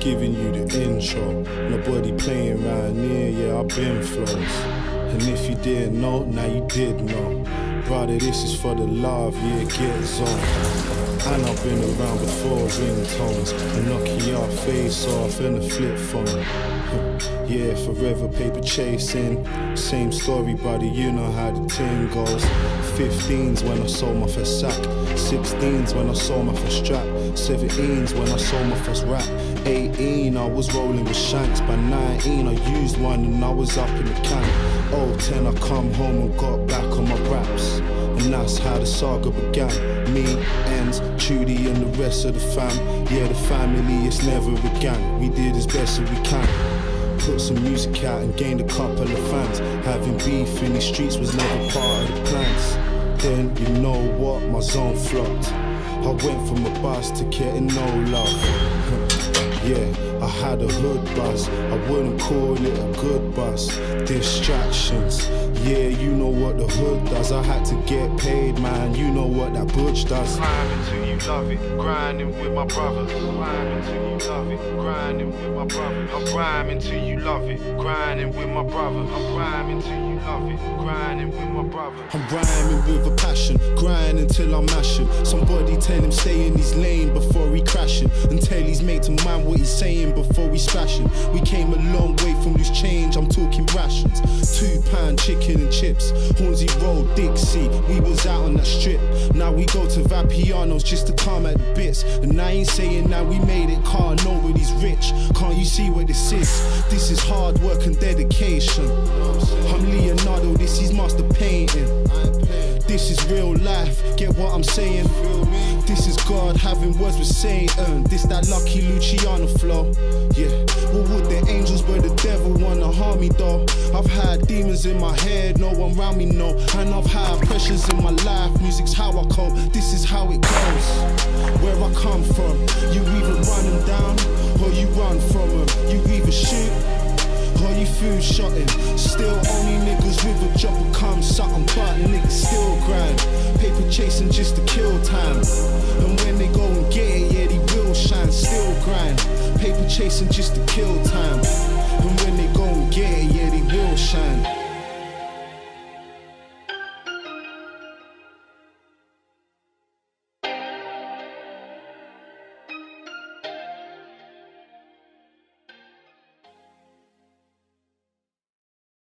giving you the intro. Nobody playing round here, yeah, I've been flows. And if you didn't know, now you did know. Brother, this is for the love, yeah, get zone. And I've been around before ringtones, a Nokia face off and a flip phone. Yeah, forever paper chasing. Same story, buddy, you know how the thing goes. 15s when I sold my first sack, 16s when I sold my first strap, 17s when I sold my first rap, 18 I was rolling with shanks, by 19 I used one and I was up in the camp. Oh, 10 I come home and got back on my raps. And that's how the saga began. Me, Ends, Judy and the rest of the fam. Yeah, the family, it's never a gang. We did as best as we can. Put some music out and gained a couple of fans. Having beef in the streets was never part of the plans. Then, you know what, my zone flopped. I went from a bus to getting no love. Yeah, I had a hood bus, I wouldn't call it a good bus. Distractions, yeah, you know what the hood does. I had to get paid, man, you know what that butch does. Grinding till you love it, grinding with my brothers. Grinding till you love it, grinding with my brothers. I'm rhyming till you love it, grinding with my brothers. I'm rhyming till you love it, grinding with my brothers. I'm rhyming with a passion, grinding till I'm mashing. Somebody tell him stay in his lane before he crashing, and tell his mate to mind what he's saying before we splashing. We came a long way from loose change, I'm talking rations. £2 chicken and chips, Hornsey Road, Dixie, we was out on that strip. Now we go to Vapiano's just to come at the bits. And I ain't saying now we made it, car nobody's rich. Can't you see what this is? This is hard work and dedication. I'm Leonardo, this is master painting. This is real life, get what I'm saying? This is God having words with Satan. This that lucky Luciano flow. Yeah, what would the angels but the devil wanna harm me though? I've had demons in my head, no one round me know. And I've had pressures in my life, music's how I cope. This is how it goes. Where I come from, you either run them down or you run from them. You either shoot or you food shotting. Still only niggas with a job will come something, but niggas still grind. Paper chasing just to kill time. And when they go and get it, yeah, they will shine. Still grind. Paper chasing just to kill time. And when they